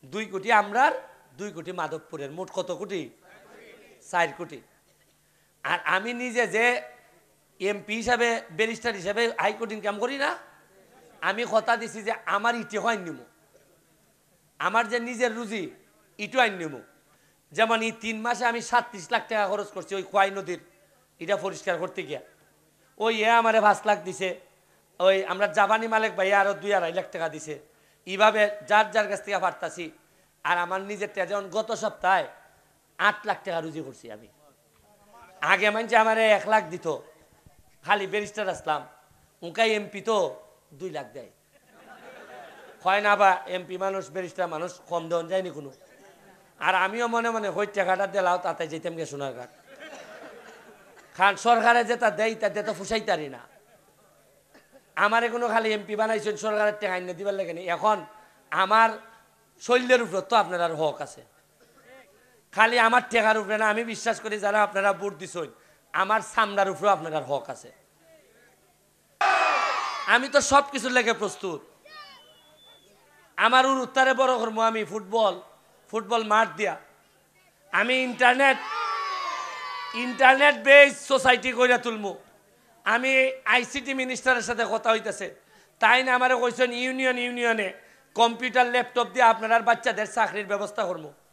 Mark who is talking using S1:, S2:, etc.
S1: 2 কোটি আমরার 2 কোটি মাধবপুরের, মোট কত কোটি? 4 কোটি। আর আমি নিজে যে এমপি হিসাবে ব্যারিস্টার হিসাবে হাইকোর্ট ইনকাম করি না, আমি কথা দিছি যে আমার ইটি হয় নিব, আমার যে নিজের রুজি ইটু আইন নিব। যেমন এই 3 মাসে আমি 37 লাখ টাকা খরচ করছি ওই খোয়াই নদীর এটা পরিষ্কার করতে গিয়া। ওই আমারে 5 লাখ দিছে, ওই আমরা জাপানি মালিক ভাই আরো 2-2.5 লাখ টাকা দিছে। এইভাবে যার যার কাছ থেকে পারতাছি। আর আমার নিজের টাকা যেমন গত সপ্তাহে 8 লাখ টাকা রুজি করছি আমি। আগে মানছে আমার 1 লাখ দিত, খালি ব্যারিস্টার আসলাম, উনকাই এমপি তো 2 লাখ দেয়। হয় না বা এমপি মানুষ ব্যারিস্টার মানুষ কম দেওয়া যায়নি কোনো। আর আমিও মনে মনে হই টাকাটা দিলাও তাতে যেতাম গে সোনারঘাট, কারণ সরকারে যেটা দেয় তাতে তো ফুসাইতারি না। আমারে কোনো খালি এমপি বানাইছেন সরকারের টাকা এনে দিবার লাগে না। এখন আমার শৈলের উপর তো আপনার হক আছে, খালি আমার টেকার উপরে না। আমি বিশ্বাস করি যারা আপনারা ভোট দিছেন আমার সামনার উপরেও আপনার হক আছে। আমি তো সব কিছুর লেগে প্রস্তুত। আমার উত্তরে বড় করবো আমি ফুটবল মাঠ দিয়া, আমি ইন্টারনেট বেস সোসাইটি করে তুলবো। আমি আইসিটি মিনিস্টারের সাথে কথা হইতেছে, তাই না আমার কইছেন ইউনিয়নে কম্পিউটার ল্যাপটপ দিয়ে আপনার বাচ্চাদের চাকরির ব্যবস্থা করবো।